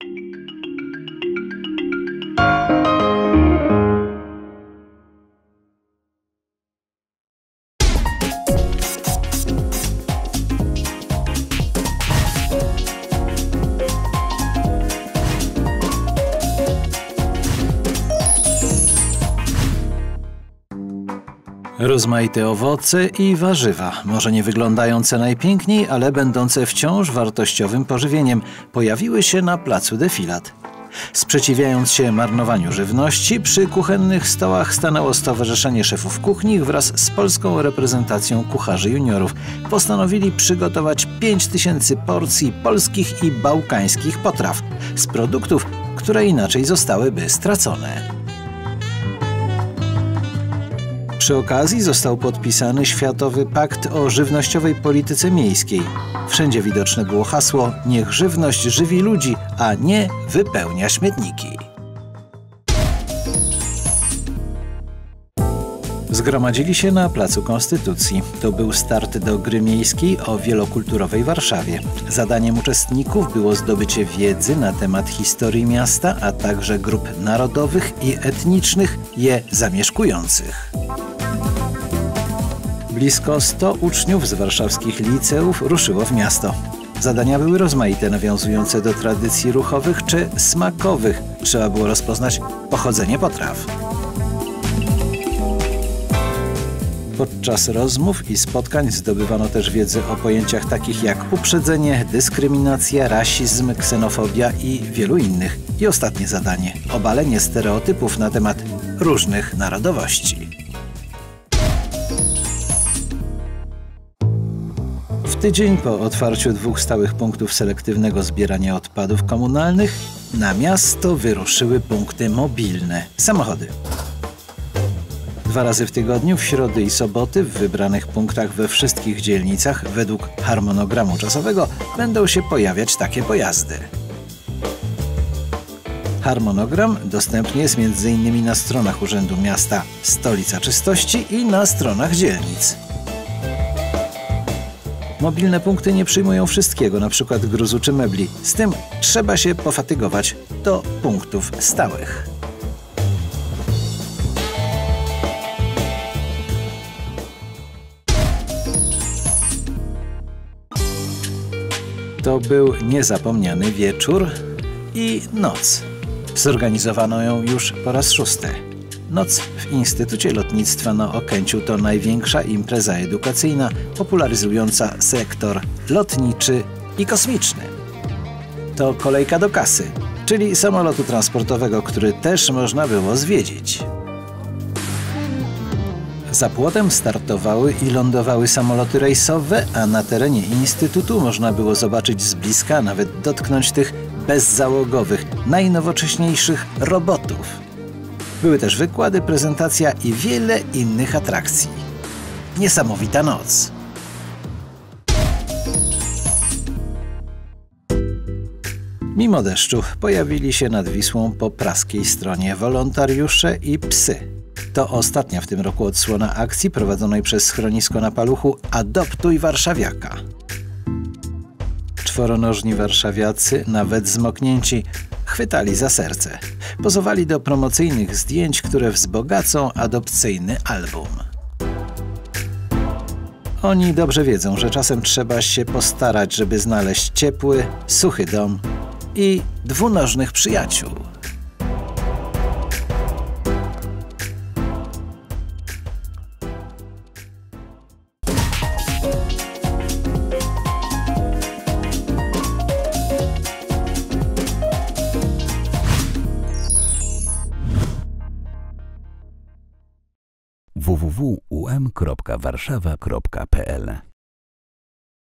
Rozmaite owoce i warzywa, może nie wyglądające najpiękniej, ale będące wciąż wartościowym pożywieniem, pojawiły się na placu Defilat. Sprzeciwiając się marnowaniu żywności, przy kuchennych stołach stanęło Stowarzyszenie Szefów Kuchni wraz z polską reprezentacją kucharzy juniorów. Postanowili przygotować 5000 porcji polskich i bałkańskich potraw z produktów, które inaczej zostałyby stracone. Przy okazji został podpisany Światowy Pakt o żywnościowej polityce miejskiej. Wszędzie widoczne było hasło: niech żywność żywi ludzi, a nie wypełnia śmietniki. Zgromadzili się na Placu Konstytucji. To był start do gry miejskiej o wielokulturowej Warszawie. Zadaniem uczestników było zdobycie wiedzy na temat historii miasta, a także grup narodowych i etnicznych je zamieszkujących. Blisko 100 uczniów z warszawskich liceów ruszyło w miasto. Zadania były rozmaite, nawiązujące do tradycji ruchowych czy smakowych. Trzeba było rozpoznać pochodzenie potraw. Podczas rozmów i spotkań zdobywano też wiedzę o pojęciach takich jak uprzedzenie, dyskryminacja, rasizm, ksenofobia i wielu innych. I ostatnie zadanie – obalenie stereotypów na temat różnych narodowości. Tydzień po otwarciu 2 stałych punktów selektywnego zbierania odpadów komunalnych na miasto wyruszyły punkty mobilne – samochody. 2 razy w tygodniu, w środy i soboty, w wybranych punktach we wszystkich dzielnicach, według harmonogramu czasowego, będą się pojawiać takie pojazdy. Harmonogram dostępny jest m.in. na stronach Urzędu Miasta Stolica Czystości i na stronach dzielnic. Mobilne punkty nie przyjmują wszystkiego, np. gruzu czy mebli. Z tym trzeba się pofatygować do punktów stałych. To był niezapomniany wieczór i noc. Zorganizowano ją już po raz 6. Noc w Instytucie Lotnictwa na Okęciu to największa impreza edukacyjna popularyzująca sektor lotniczy i kosmiczny. To kolejka do kasy, czyli samolotu transportowego, który też można było zwiedzić. Za płotem startowały i lądowały samoloty rejsowe, a na terenie Instytutu można było zobaczyć z bliska, nawet dotknąć tych bezzałogowych, najnowocześniejszych robotów. Były też wykłady, prezentacja i wiele innych atrakcji. Niesamowita noc. Mimo deszczu pojawili się nad Wisłą po praskiej stronie wolontariusze i psy. To ostatnia w tym roku odsłona akcji prowadzonej przez schronisko na Paluchu Adoptuj Warszawiaka. Czworonożni warszawiacy, nawet zmoknięci, chwytali za serce. Pozowali do promocyjnych zdjęć, które wzbogacą adopcyjny album. Oni dobrze wiedzą, że czasem trzeba się postarać, żeby znaleźć ciepły, suchy dom i dwunożnych przyjaciół. www.um.warszawa.pl